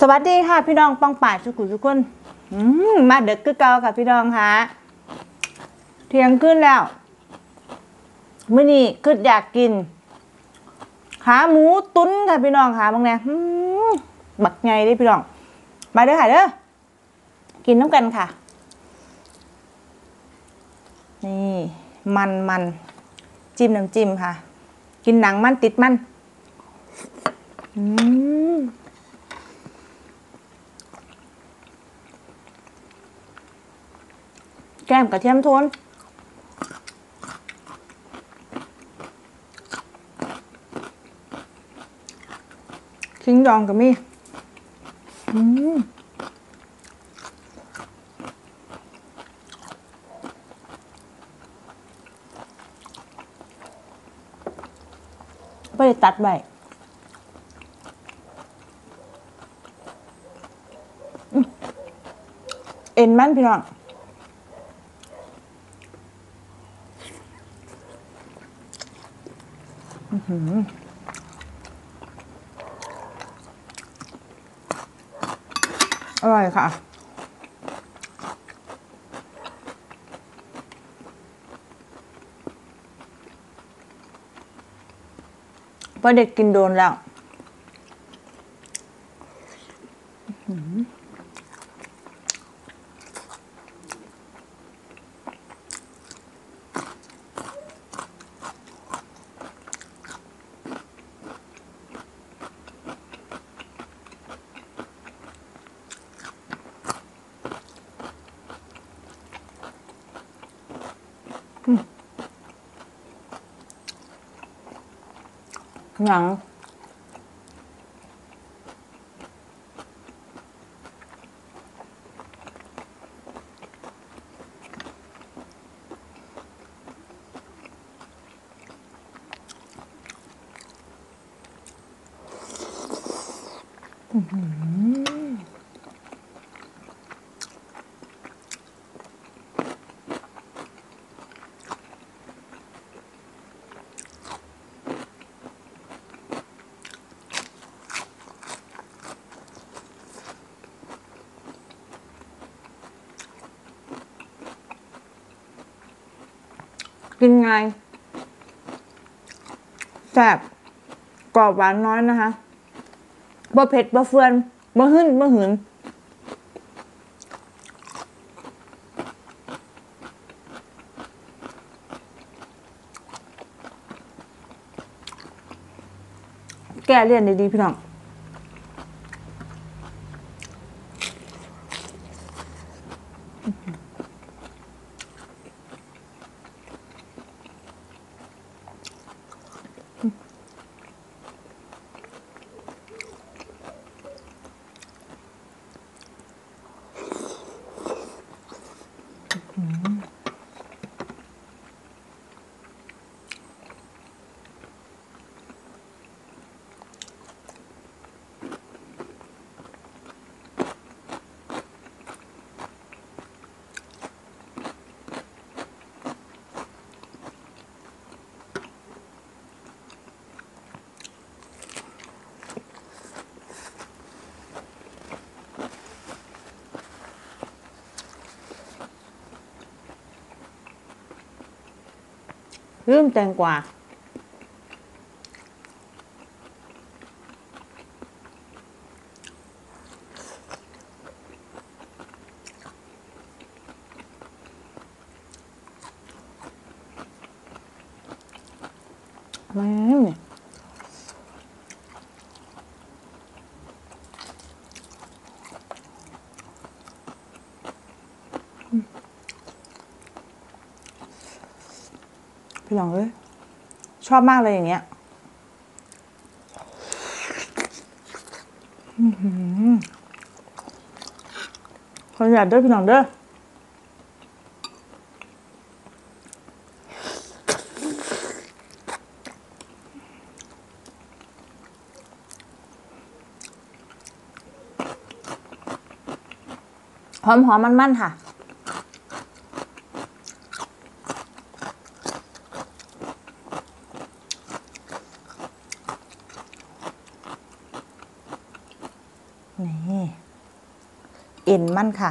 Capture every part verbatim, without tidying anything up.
วัสดีค่ะพี่น้องป้องป่ายทุกคนทุกคนมาเด็กคือเก่าค่ะพี่น้องค่ะเที่ยงขึ้นแล้วมื้อนี้คืออยากกินขาหมูตุ้นค่ะพี่น้องค่ะบางแน่บักไงดิพี่น้องมาเด้อค่ะเด้อกินน้ำกันค่ะนี่มันมันจิ้มน้ำจิ้มค่ะกินหนังมันติดมันอืมแก้มกระเทียมโทนขิงดองกับมีอืมไม่ได้ตัดใบเอ็นมันพี่น้องอร่อยค่ะพอเด็กกินโดนแล้วหนังกินไงแซ่บกรอบหวานน้อยนะคะบ่เผ็ดบ่เฟื่อนบ่หึ่นบ่หืนแก้เลี่ยนดีๆพี่น้องลืมแตงกวาไม่เนี่ยพี่น้องเอ้ยชอบมากเลยอย่างเงี้ยคนอยากด้วยพี่น้องเด้อหอมหอมมันๆค่ะนี่เอ็นมันค่ะ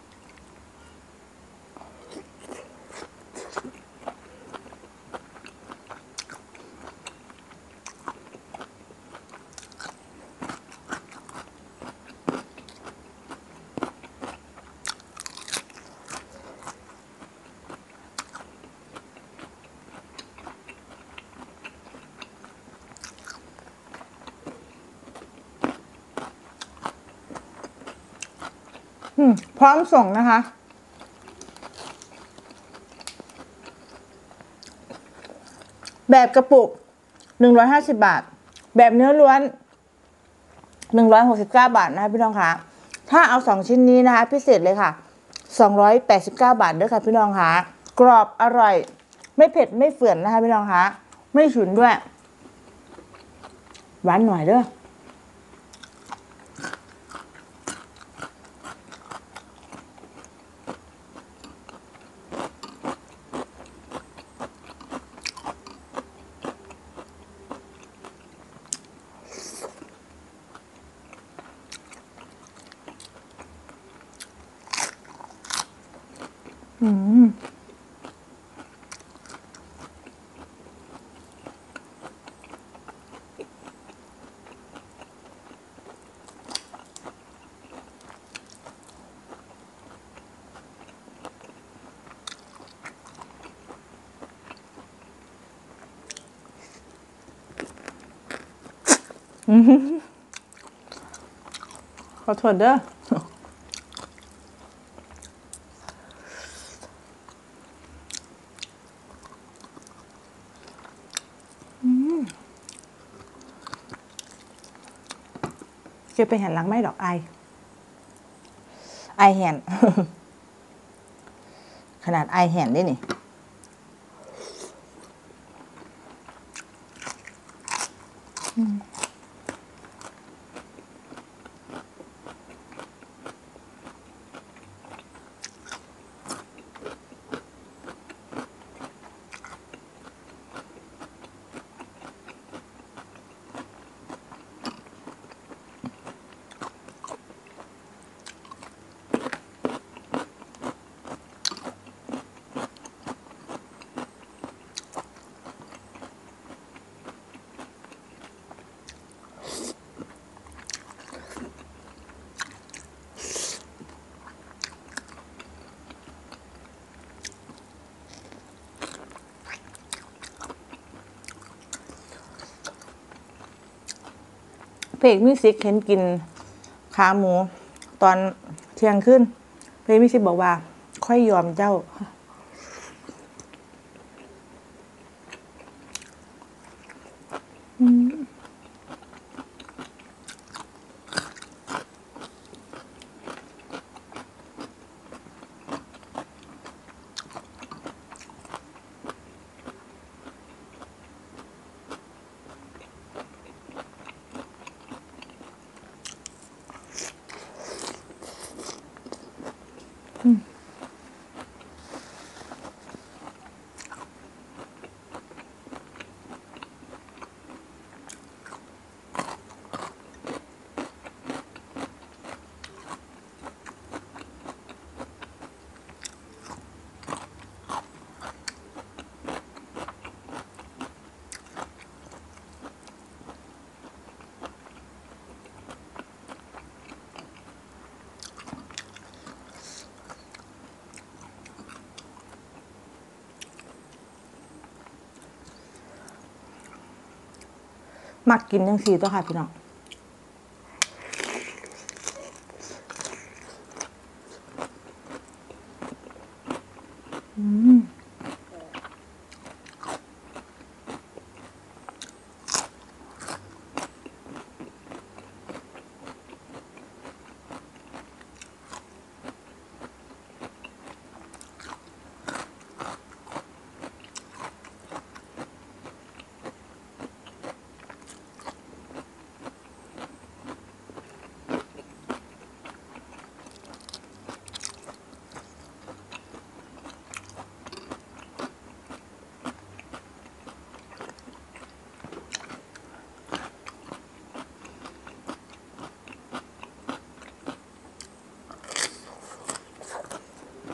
พร้อมส่งนะคะแบบกระปุกหนึ่งร้อยห้าสิบบาทแบบเนื้อล้วนหนึ่งร้อยหกสิบเก้าบาทนะคะพี่น้องคะถ้าเอาสองชิ้นนี้นะคะพิเศษเลยค่ะสองร้อยแปดสิบเก้าบาทด้วยค่ะพี่น้องคะกรอบอร่อยไม่เผ็ดไม่เฝื่อนนะคะพี่น้องคะไม่ฉุนด้วยหวานหน่อยเด้ออืมขอโทษเด้อเก็บไปหันหลังไม่ดอกไอไอแหนขนาดไอแหนได้นี่เพลงมิวสิกเห็นกินขาหมูตอนเที่ยงขึ้นเพลงมิวสิกบอกว่าค่อยยอมเจ้าอืมมักกินจังซี่ตัวค่ะพี่น้องอืม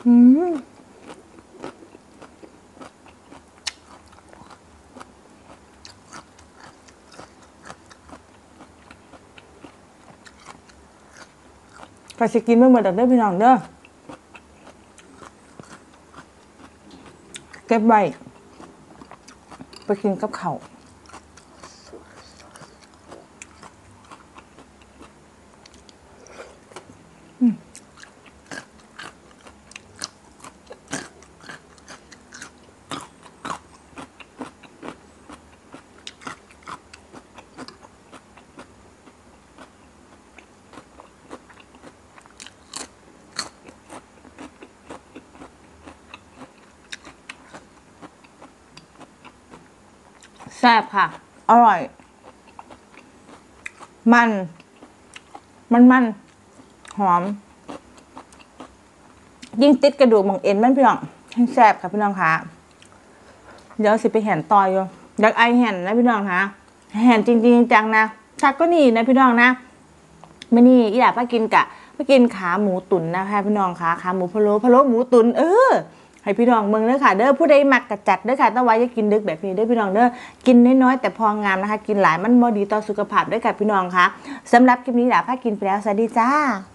อืมก็สิกินไม่หมดดอกเด้อพี่น้องเด้อเก็บไว้ไปกินกับข้าวแซ่บค่ะอร่อยมันมันมันหอมยิ่งติดกระดูกมองเอ็นมันพี่น้องให้แซ่บค่ะพี่น้องคะเดี๋ยวสิไปแห่นต่อยอยู่อยากไอแห่นนะพี่น้องคะแห่นจริงๆจังนะชักก็นี่นะพี่น้องนะไม่นี่อีหล่าป้ากินกะป้ากินขาหมูตุ๋นนะคะพี่น้องคะขาหมูพะโล้พะโล้หมูตุ๋นเออให้พี่น้องเมืองเด้อค่ะเด้อผู้ใดมักกะจัดเด้อค่ะต้องไว้จะกินดึกแบบนี้เด้อพี่น้องเด้อกินน้อยๆแต่พองามนะคะกินหลายมันบ่ดีต่อสุขภาพเด้อค่ะพี่น้องคะสำหรับคลิปนี้หล่าป้ากินไปแล้วสวัสดีจ้า